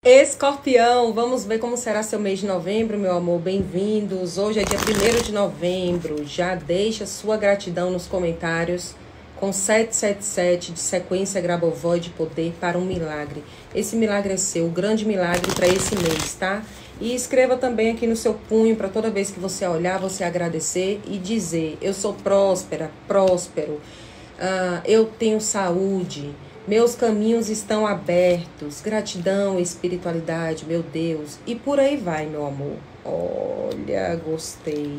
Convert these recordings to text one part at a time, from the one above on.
Escorpião, vamos ver como será seu mês de novembro, meu amor. Bem-vindos. Hoje é dia 1º de novembro. Já deixa sua gratidão nos comentários com 777 de sequência Grabovoi de poder para um milagre. Esse milagre é seu, o grande milagre para esse mês, tá? E escreva também aqui no seu punho para toda vez que você olhar, você agradecer e dizer: eu sou próspera, próspero, eu tenho saúde. Meus caminhos estão abertos. Gratidão, espiritualidade, meu Deus. E por aí vai, meu amor. Olha, gostei.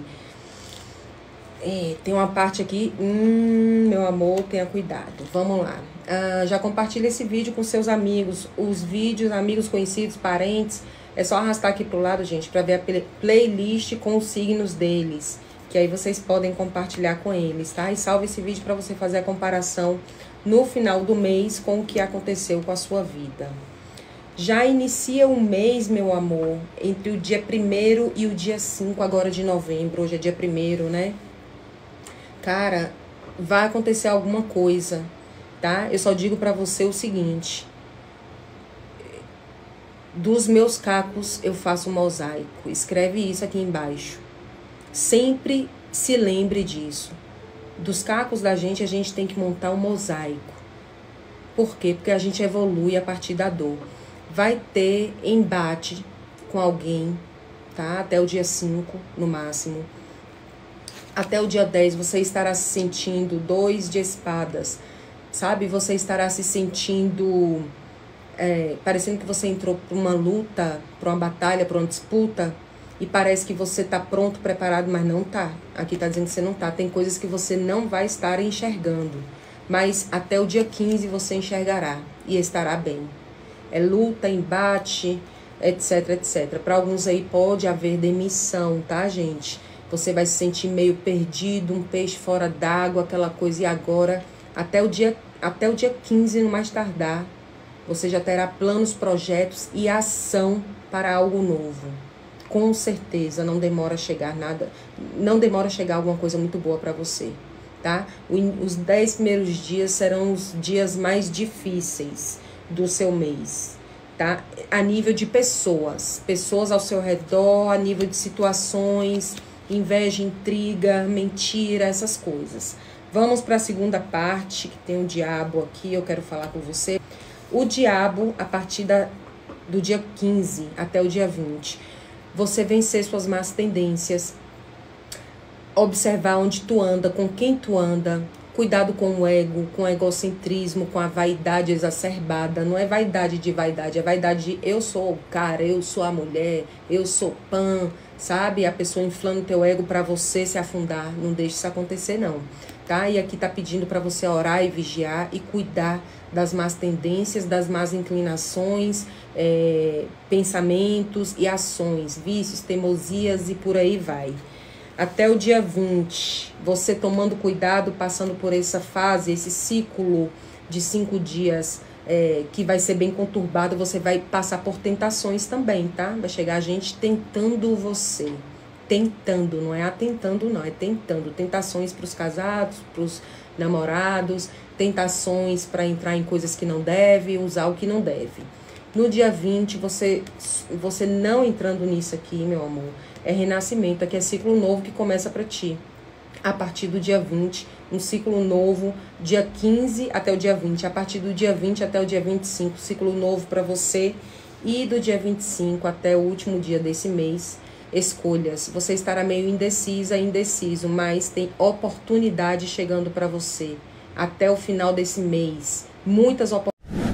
Tem uma parte aqui. Meu amor, tenha cuidado. Vamos lá. Já compartilha esse vídeo com seus amigos. Os vídeos, amigos conhecidos, parentes. É só arrastar aqui pro lado, gente, para ver a playlist com os signos deles. Que aí vocês podem compartilhar com eles, tá? E salve esse vídeo para você fazer a comparação no final do mês com o que aconteceu com a sua vida. Já inicia o mês, meu amor, entre o dia 1º e o dia 5 agora de novembro. Hoje é dia 1º, né? Cara, vai acontecer alguma coisa, tá? Eu só digo pra você o seguinte: dos meus cacos eu faço um mosaico. Escreve isso aqui embaixo. Sempre se lembre disso. Dos cacos da gente, a gente tem que montar um mosaico. Por quê? Porque a gente evolui a partir da dor. Vai ter embate com alguém, tá? Até o dia 5, no máximo. Até o dia 10, você estará se sentindo 2 de espadas, sabe? Você estará se sentindo... parecendo que você entrou para uma luta, para uma batalha, para uma disputa... E parece que você tá pronto, preparado, mas não tá. Aqui tá dizendo que você não tá. Tem coisas que você não vai estar enxergando. Mas até o dia 15 você enxergará e estará bem. É luta, embate, etc, etc. Para alguns aí pode haver demissão, tá, gente? Você vai se sentir meio perdido, um peixe fora d'água, aquela coisa. E agora, até o dia 15, no mais tardar, você já terá planos, projetos e ação para algo novo. Com certeza não demora a chegar nada, não demora a chegar alguma coisa muito boa para você, tá? Os 10 primeiros dias serão os dias mais difíceis do seu mês, tá? A nível de pessoas ao seu redor, a nível de situações, inveja, intriga, mentira, essas coisas. Vamos para a segunda parte, que tem o diabo aqui, eu quero falar com você. O diabo, a partir do dia 15 até o dia 20... Você vencer suas más tendências, observar onde tu anda, com quem tu anda, cuidado com o ego, com o egocentrismo, com a vaidade exacerbada. Não é vaidade de vaidade, é vaidade de eu sou o cara, eu sou a mulher, eu sou pan, sabe? A pessoa inflando teu ego para você se afundar. Não deixe isso acontecer, não, tá? E aqui tá pedindo para você orar e vigiar e cuidar das más tendências, das más inclinações, pensamentos e ações, vícios, teimosias e por aí vai. Até o dia 20, você tomando cuidado, passando por essa fase, esse ciclo de 5 dias, que vai ser bem conturbado, você vai passar por tentações também, tá? Vai chegar gente tentando você. Tentando, não é atentando não, é tentando. Tentações para os casados, para os namorados, tentações para entrar em coisas que não deve, usar o que não deve. No dia 20, você não entrando nisso aqui, meu amor, é renascimento, aqui é ciclo novo que começa para ti. A partir do dia 20, um ciclo novo, dia 15 até o dia 20, a partir do dia 20 até o dia 25, ciclo novo para você. E do dia 25 até o último dia desse mês, escolhas. Você estará meio indecisa, indeciso, mas tem oportunidade chegando para você até o final desse mês. Muitas oportunidades.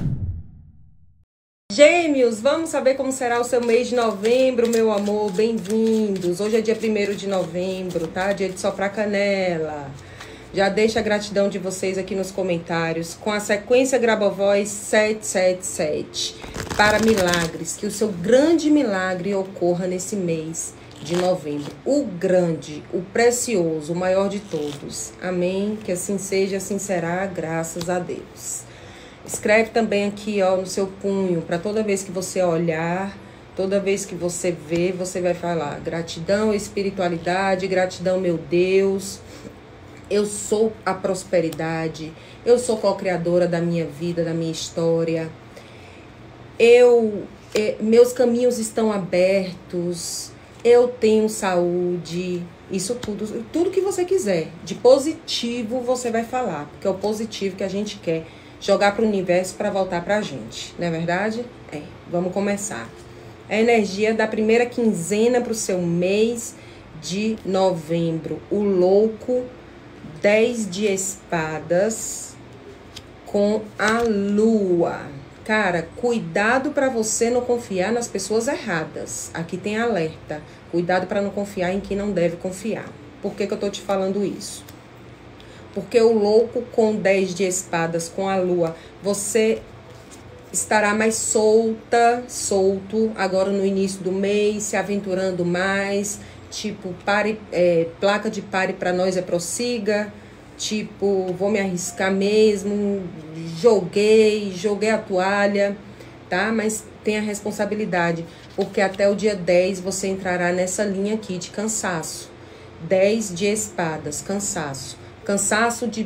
Gêmeos, vamos saber como será o seu mês de novembro, meu amor. Bem-vindos. Hoje é dia 1º de novembro, tá? Dia de soprar canela. Já deixa a gratidão de vocês aqui nos comentários com a sequência Grabovoi 777 para milagres. Que o seu grande milagre ocorra nesse mês de novembro. O grande, o precioso, o maior de todos. Amém? Que assim seja, assim será, graças a Deus. Escreve também aqui, ó, no seu punho, para toda vez que você olhar, toda vez que você vê, você vai falar: gratidão, espiritualidade, gratidão, meu Deus. Eu sou a prosperidade, eu sou co-criadora da minha vida, da minha história. Eu Meus caminhos estão abertos, eu tenho saúde, isso tudo que você quiser. De positivo você vai falar, porque é o positivo que a gente quer jogar para o universo para voltar para a gente, não é verdade? Vamos começar. A energia da primeira quinzena para o seu mês de novembro. O louco, 10 de espadas com a lua. Cara, cuidado para você não confiar nas pessoas erradas. Aqui tem alerta. Cuidado para não confiar em quem não deve confiar. Por que eu tô te falando isso? Porque o louco com 10 de espadas com a lua, você estará mais solto agora no início do mês, se aventurando mais. Tipo, placa de pare para nós é prossiga. Tipo, vou me arriscar mesmo, joguei a toalha, tá? Mas tenha responsabilidade, porque até o dia 10 você entrará nessa linha aqui de cansaço. 10 de espadas, cansaço. Cansaço de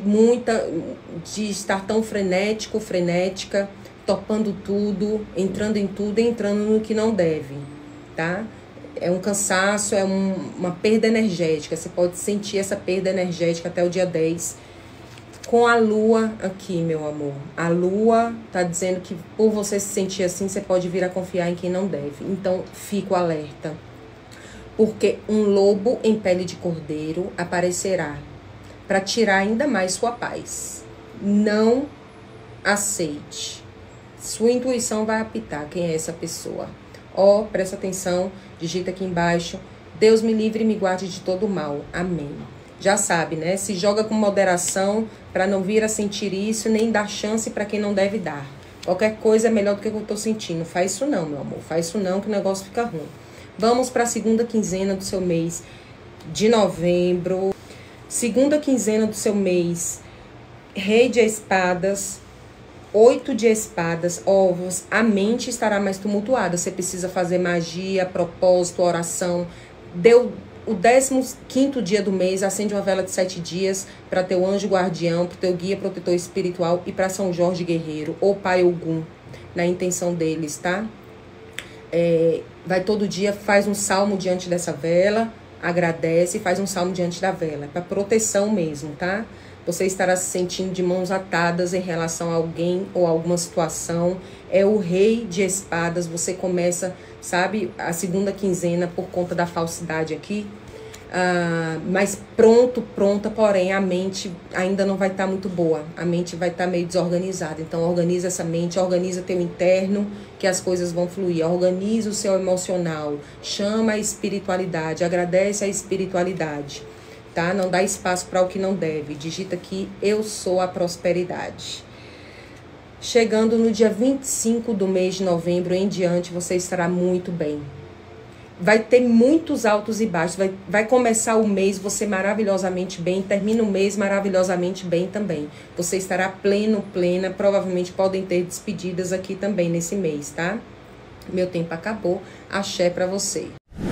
estar tão frenética, topando tudo, entrando em tudo, entrando no que não deve, tá? É um cansaço, uma perda energética. Você pode sentir essa perda energética até o dia 10. Com a lua aqui, meu amor. A lua tá dizendo que por você se sentir assim, você pode vir a confiar em quem não deve. Então, fico alerta. Porque um lobo em pele de cordeiro aparecerá para tirar ainda mais sua paz. Não aceite. Sua intuição vai apitar quem é essa pessoa. Presta atenção, digita aqui embaixo. Deus me livre e me guarde de todo mal. Amém. Já sabe, né? Se joga com moderação para não vir a sentir isso, nem dar chance para quem não deve dar. Qualquer coisa é melhor do que eu tô sentindo. Faz isso não, meu amor. Faz isso não, que o negócio fica ruim. Vamos para a segunda quinzena do seu mês de novembro. Segunda quinzena do seu mês. Rei de espadas. 8 de espadas, ovos, a mente estará mais tumultuada. Você precisa fazer magia, propósito, oração. Deu o 15º dia do mês, acende uma vela de 7 dias para teu anjo guardião, para teu guia protetor espiritual e para São Jorge Guerreiro ou Pai Ogum, na intenção deles, tá? Vai todo dia, faz um salmo diante dessa vela, agradece e faz um salmo diante da vela, para proteção mesmo, tá? Você estará se sentindo de mãos atadas em relação a alguém ou alguma situação. É o rei de espadas. Você começa, sabe, a segunda quinzena por conta da falsidade aqui. Mas pronta, porém a mente ainda não vai estar muito boa. A mente vai estar meio desorganizada. Então organiza essa mente, organiza teu interno, que as coisas vão fluir. Organiza o seu emocional. Chama a espiritualidade, agradece a espiritualidade. Tá? Não dá espaço para o que não deve. Digita aqui, eu sou a prosperidade. Chegando no dia 25 do mês de novembro em diante, você estará muito bem. Vai ter muitos altos e baixos. Vai começar o mês você maravilhosamente bem, termina o mês maravilhosamente bem também. Você estará plena. Provavelmente podem ter despedidas aqui também nesse mês, tá? Meu tempo acabou. Axé para você.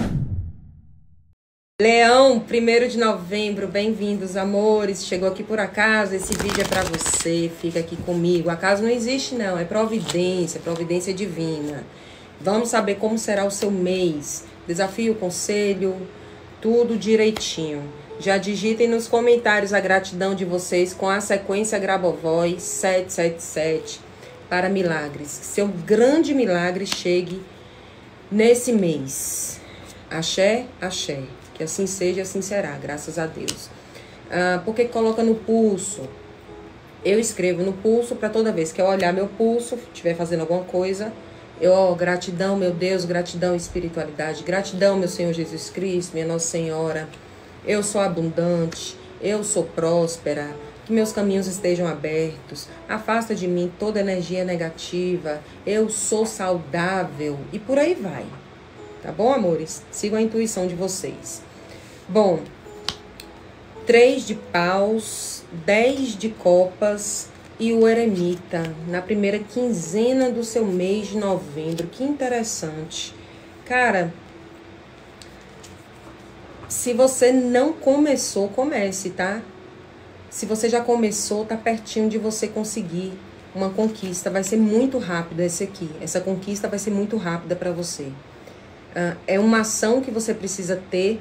Leão, 1º de novembro, bem-vindos, amores. Chegou aqui por acaso, esse vídeo é pra você, fica aqui comigo. Acaso não existe não, é providência divina. Vamos saber como será o seu mês. Desafio, conselho, tudo direitinho. Já digitem nos comentários a gratidão de vocês com a sequência Grabovoi 777 para milagres. Que seu grande milagre chegue nesse mês. Axé, axé. Que assim seja, assim será, graças a Deus. Por que coloca no pulso? Eu escrevo no pulso para toda vez que eu olhar meu pulso, estiver fazendo alguma coisa, gratidão, meu Deus, gratidão, espiritualidade, gratidão, meu Senhor Jesus Cristo, minha Nossa Senhora, eu sou abundante, eu sou próspera, que meus caminhos estejam abertos, afasta de mim toda energia negativa, eu sou saudável, e por aí vai. Tá bom, amores? Sigam a intuição de vocês. Bom, 3 de paus, 10 de copas e o eremita na primeira quinzena do seu mês de novembro. Que interessante. Cara, se você não começou, comece, tá? Se você já começou, tá pertinho de você conseguir. uma conquista, vai ser muito rápida esse aqui. Essa conquista vai ser muito rápida para você. É uma ação que você precisa ter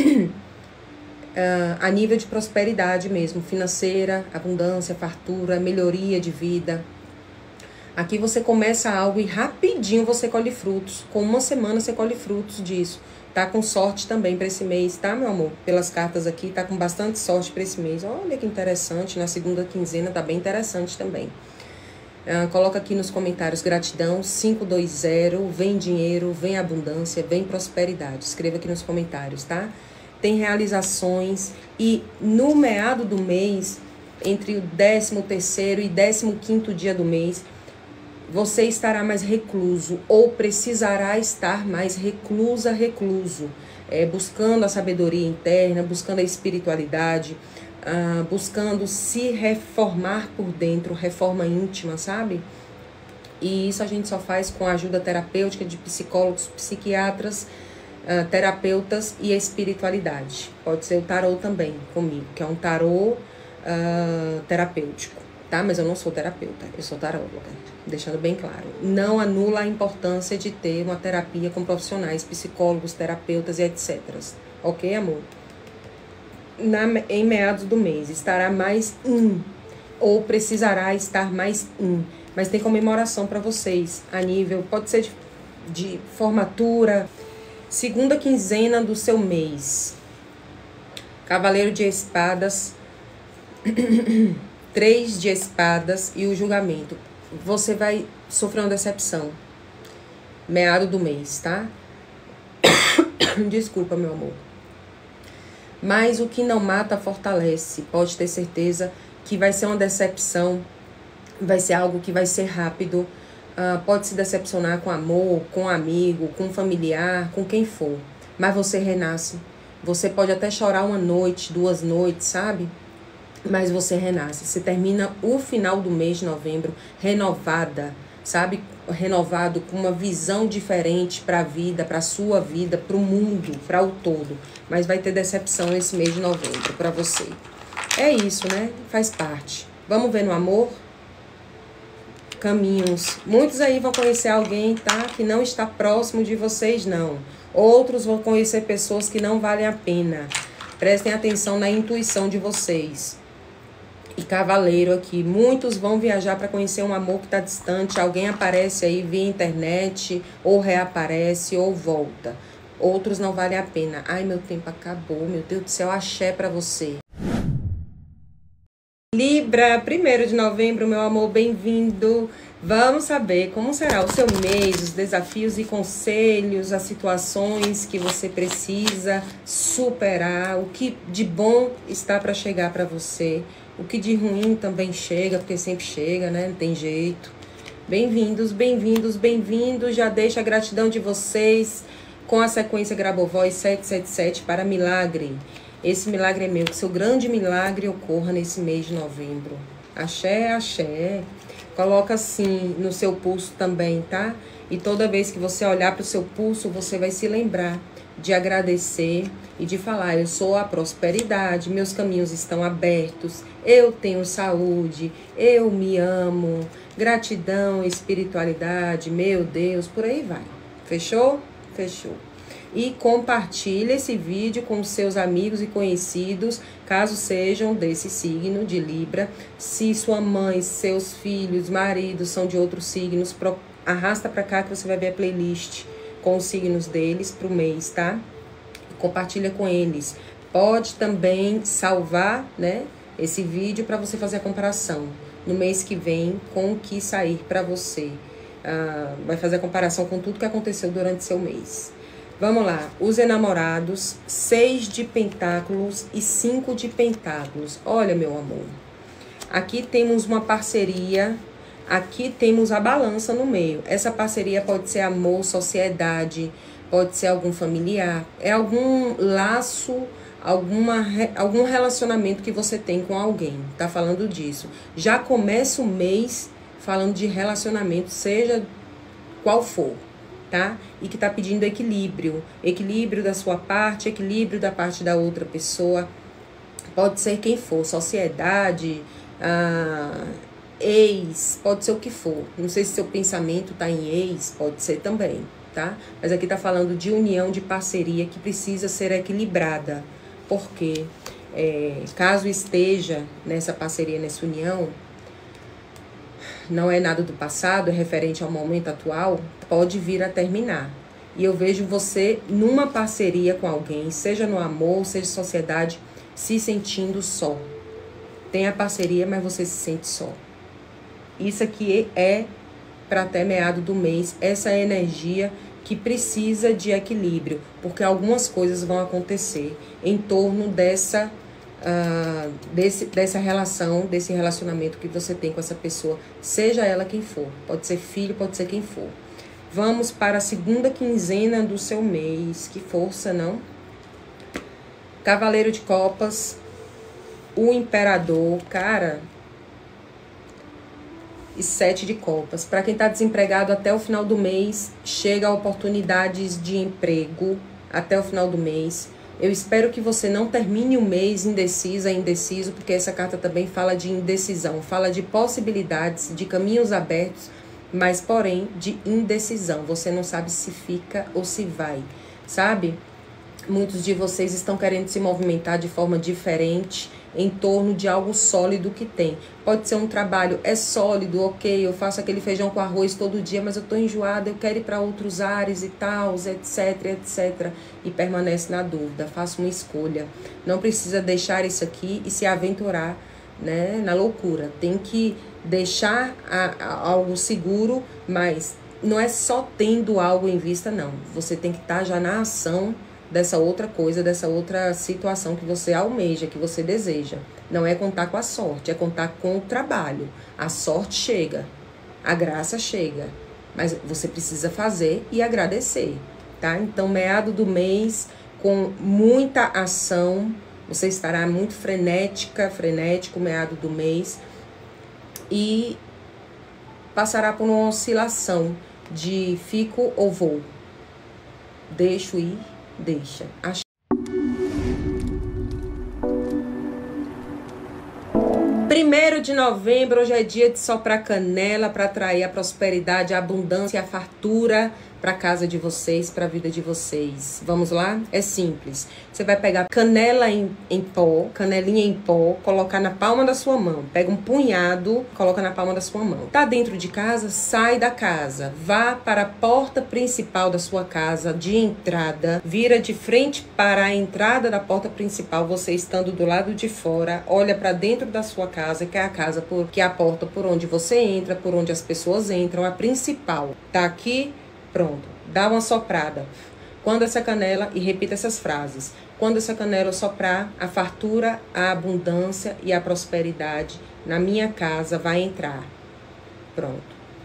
a nível de prosperidade mesmo, financeira, abundância, fartura, melhoria de vida. Aqui você começa algo e rapidinho você colhe frutos. Com uma semana você colhe frutos disso. Tá com sorte também para esse mês, tá, meu amor? Pelas cartas aqui, tá com bastante sorte para esse mês. Olha que interessante, na segunda quinzena tá bem interessante também. Coloca aqui nos comentários gratidão, 520, vem dinheiro, vem abundância, vem prosperidade. Escreva aqui nos comentários, tá? Tem realizações e no meado do mês, entre o 13º e 15º dia do mês, você estará mais recluso ou precisará estar mais recluso, buscando a sabedoria interna, buscando a espiritualidade, buscando se reformar por dentro, reforma íntima, sabe? E isso a gente só faz com a ajuda terapêutica de psicólogos, psiquiatras, terapeutas e a espiritualidade. Pode ser o tarô também comigo, que é um tarô terapêutico, tá? Mas eu não sou terapeuta, eu sou taróloga, deixando bem claro. Não anula a importância de ter uma terapia com profissionais, psicólogos, terapeutas e etc. Ok, amor? Em meados do mês, estará mais ou precisará estar mais mas tem comemoração para vocês, a nível, pode ser de formatura, segunda quinzena do seu mês. Cavaleiro de espadas, 3 de espadas e o julgamento. Você vai sofrer uma decepção, meado do mês, tá? Desculpa, meu amor. Mas o que não mata fortalece. Pode ter certeza que vai ser uma decepção, vai ser algo que vai ser rápido. Pode se decepcionar com amor, com amigo, com familiar, com quem for. Mas você renasce. Você pode até chorar uma noite, 2 noites, sabe? Mas você renasce. Você termina o final do mês de novembro renovada, sabe? Renovado, com uma visão diferente para a vida, para a sua vida, para o mundo, para o todo. Mas vai ter decepção esse mês de novembro para você. É isso, né? Faz parte. Vamos ver no amor? Caminhos. Muitos aí vão conhecer alguém, tá? Que não está próximo de vocês, não. Outros vão conhecer pessoas que não valem a pena. Prestem atenção na intuição de vocês. E cavaleiro aqui, muitos vão viajar para conhecer um amor que está distante, alguém aparece aí via internet, ou reaparece, ou volta. Outros não valem a pena. Ai, meu tempo acabou, meu Deus do céu, axé para você. Libra, 1º de novembro, meu amor, bem-vindo. Vamos saber como será o seu mês, os desafios e conselhos, as situações que você precisa superar, o que de bom está para chegar para você. O que de ruim também chega, porque sempre chega, né? Não tem jeito. Bem-vindos, bem-vindos, bem-vindos. Já deixo a gratidão de vocês com a sequência Grabovoi 777 para milagre. Esse milagre é meu, que seu grande milagre ocorra nesse mês de novembro. Axé, axé. Coloca assim no seu pulso também, tá? E toda vez que você olhar para o seu pulso, você vai se lembrar de agradecer e de falar: eu sou a prosperidade, meus caminhos estão abertos, eu tenho saúde, eu me amo, gratidão, espiritualidade, meu Deus, por aí vai. Fechou? Fechou. E compartilhe esse vídeo com seus amigos e conhecidos, caso sejam desse signo de Libra. Se sua mãe, seus filhos, maridos são de outros signos, arrasta para cá que você vai ver a playlist com os signos deles para o mês, tá? Compartilha com eles. Pode também salvar, né, esse vídeo para você fazer a comparação no mês que vem com o que sair para você. Vai fazer a comparação com tudo que aconteceu durante seu mês. Vamos lá, os enamorados, 6 de pentáculos e 5 de pentáculos. Olha, meu amor, aqui temos uma parceria, aqui temos a balança no meio. Essa parceria pode ser amor, sociedade, pode ser algum familiar, é algum laço, algum relacionamento que você tem com alguém, tá falando disso. Já começa o mês falando de relacionamento, seja qual for, tá? E que tá pedindo equilíbrio da sua parte, equilíbrio da parte da outra pessoa. Pode ser quem for, sociedade, ex, pode ser o que for. Não sei se seu pensamento tá em ex, pode ser também, tá? Mas aqui tá falando de união, de parceria que precisa ser equilibrada. Porque caso esteja nessa parceria, nessa união, não é nada do passado, é referente ao momento atual, pode vir a terminar. E eu vejo você numa parceria com alguém, seja no amor, seja em sociedade, se sentindo só. Tem a parceria, mas você se sente só. Isso aqui é para até meado do mês, essa energia que precisa de equilíbrio, porque algumas coisas vão acontecer em torno dessa relação, desse relacionamento que você tem com essa pessoa, seja ela quem for. Pode ser filho, pode ser quem for. Vamos para a segunda quinzena do seu mês. Que força, não? Cavaleiro de Copas, o Imperador, cara, e 7 de Copas. Para quem está desempregado, até o final do mês, chega oportunidades de emprego até o final do mês. Eu espero que você não termine o mês indecisa, indeciso, porque essa carta também fala de indecisão, fala de possibilidades, de caminhos abertos, mas porém de indecisão. Você não sabe se fica ou se vai, sabe? Muitos de vocês estão querendo se movimentar de forma diferente em torno de algo sólido que tem. Pode ser um trabalho, é sólido, ok, eu faço aquele feijão com arroz todo dia, mas eu tô enjoada, eu quero ir para outros ares e tal, etc, etc. E permanece na dúvida, faça uma escolha. Não precisa deixar isso aqui e se aventurar, né, na loucura. Tem que deixar algo seguro, mas não é só tendo algo em vista, não. Você tem que estar já na ação dessa outra coisa, dessa outra situação que você almeja, que você deseja. Não é contar com a sorte, é contar com o trabalho. A sorte chega, a graça chega, mas você precisa fazer e agradecer, tá? Então, meado do mês, com muita ação, você estará muito frenético, meado do mês, e passará por uma oscilação de fico ou vou, deixo ir, deixa. 1º de novembro, hoje é dia de soprar canela para atrair a prosperidade, a abundância e a fartura para a casa de vocês, para a vida de vocês. Vamos lá? É simples. Você vai pegar canela em pó, canelinha em pó, colocar na palma da sua mão. Pega um punhado, coloca na palma da sua mão. Tá dentro de casa? Sai da casa. Vá para a porta principal da sua casa, de entrada. Vira de frente para a entrada da porta principal, você estando do lado de fora. Olha para dentro da sua casa, que é a casa, que é a porta por onde você entra, por onde as pessoas entram, a principal. Tá aqui? Pronto, dá uma soprada. Quando essa canela, e repita essas frases, quando essa canela soprar, a fartura, a abundância e a prosperidade na minha casa vai entrar. Pronto.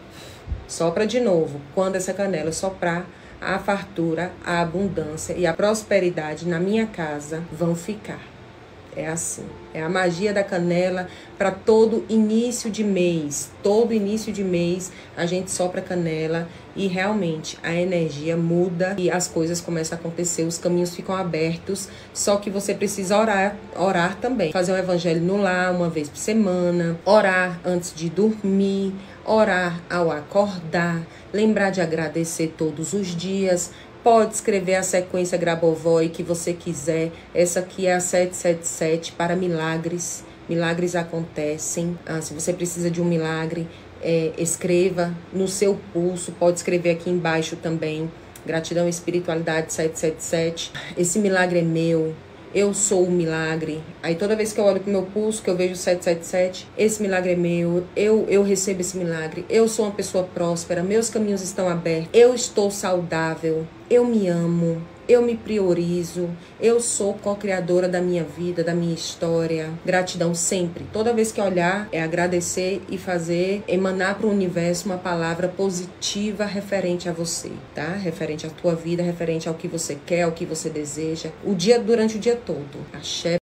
Sopra de novo. Quando essa canela soprar, a fartura, a abundância e a prosperidade na minha casa vão ficar. É assim, é a magia da canela para todo início de mês. Todo início de mês a gente sopra canela e realmente a energia muda e as coisas começam a acontecer, os caminhos ficam abertos, só que você precisa orar também. Fazer um evangelho no lar uma vez por semana, orar antes de dormir, orar ao acordar, lembrar de agradecer todos os dias. Pode escrever a sequência Grabovoi que você quiser. Essa aqui é a 777 para milagres. Milagres acontecem. Se você precisa de um milagre, escreva no seu pulso. Pode escrever aqui embaixo também. Gratidão e espiritualidade 777. Esse milagre é meu. Eu sou o milagre. Aí toda vez que eu olho pro meu pulso, que eu vejo 777, esse milagre é meu, eu recebo esse milagre, eu sou uma pessoa próspera, meus caminhos estão abertos, eu estou saudável, eu me amo, eu me priorizo, eu sou co-criadora da minha vida, da minha história. Gratidão sempre. Toda vez que olhar, é agradecer e fazer, emanar para o universo uma palavra positiva referente a você, tá? Referente à tua vida, referente ao que você quer, ao que você deseja. Durante o dia todo. Axé.